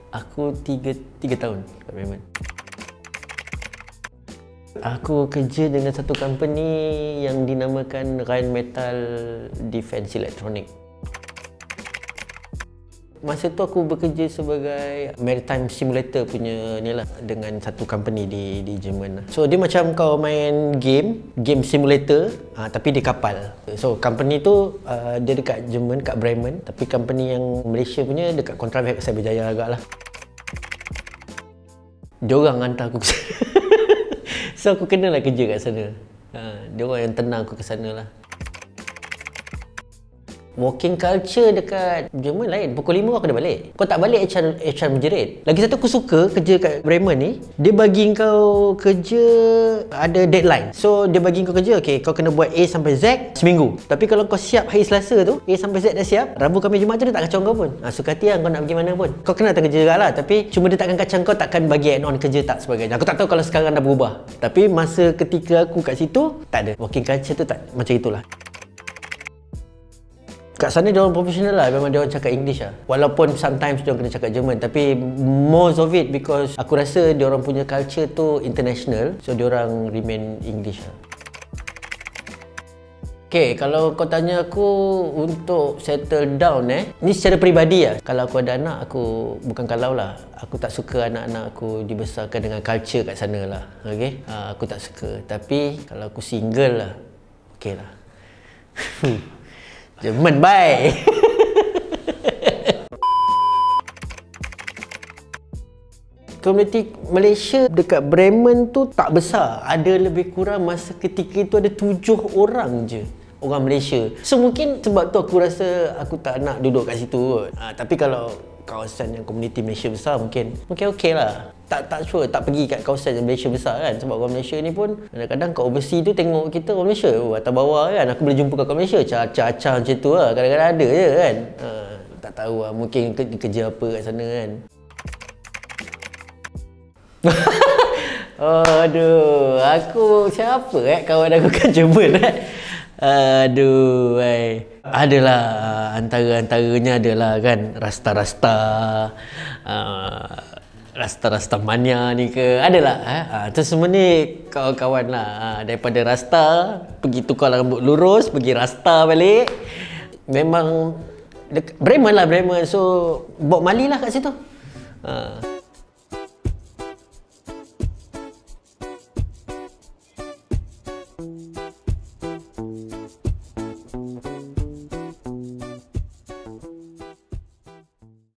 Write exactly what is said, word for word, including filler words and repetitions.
Aku tiga, tiga tahun kat Bremen. Aku kerja dengan satu company yang dinamakan Rheinmetall Defense Electronic. Masa tu aku bekerja sebagai maritime simulator punya ni lah dengan satu company di di Jerman. So dia macam kau main game, game simulator uh, tapi di kapal. So company tu uh, dia dekat Jerman, kat Bremen, tapi company yang Malaysia punya dekat Kontravia kat Cyberjaya agaklah. Diorang hantar aku ke sana. So aku kenalah kerja kat sana. Uh, diorang yang tenang aku ke sana lah. Working culture dekat Jerman lain. Pukul lima aku dah balik. Kau tak balik H R, H R menjerit. Lagi satu aku suka kerja kat Bremen ni, dia bagi kau kerja ada deadline. So dia bagi kau kerja, okay, kau kena buat A sampai Z seminggu. Tapi kalau kau siap hari Selasa tu, A sampai Z dah siap, Rabu, Khamis, Jumaat tu dia tak kacau kau pun. Ha, suka hati lah kau nak pergi mana pun. Kau kena datang kerja juga lah. Tapi cuma dia takkan kacau kau, takkan bagi add on kerja tak sebagainya. Aku tak tahu kalau sekarang dah berubah. Tapi masa ketika aku kat situ, tak ada. Working culture tu tak macam itulah. Kat sana dia orang profesional lah, memang dia orang cakap English lah. Walaupun sometimes dia orang kena cakap German, tapi most of it because aku rasa dia orang punya culture tu international, so dia orang remain English lah. Okay, kalau kau tanya aku untuk settle down eh, ni secara peribadi lah. Kalau aku ada anak, aku bukan kalau lah, aku tak suka anak-anak aku dibesarkan dengan culture kat sana lah. Okay, ha, aku tak suka. Tapi kalau aku single lah, okay lah. Jerman, bye! Komuniti Malaysia dekat Bremen tu tak besar. Ada lebih kurang masa ketika itu ada tujuh orang je orang Malaysia. So mungkin sebab tu aku rasa aku tak nak duduk kat situ kot. Ha, tapi kalau kawasan yang komuniti Malaysia besar mungkin mungkin okey lah. Tak tak sure tak pergi kat kawasan yang Malaysia besar kan, sebab orang Malaysia ni pun kadang-kadang kat overseas tu tengok kita orang Malaysia, oh, atas bawah kan, aku boleh jumpa kat orang Malaysia acah-acah macam tu lah, kadang-kadang ada je kan. Ha, tak tahu lah, mungkin ke kerja apa kat sana kan. Oh, aduh, aku siapa eh kawan aku kat Jerman eh. Aduh, ay. Adalah antara-antaranya adalah kan rasta-rasta, uh, rasta-rasta mania ni ke, adalah eh? Ha, tu semua ni kawan-kawan lah, ha, daripada rasta pergi tukar rambut lurus, pergi rasta balik. Memang Bremen lah, Bremen, so Bob Marley lah kat situ. Ha.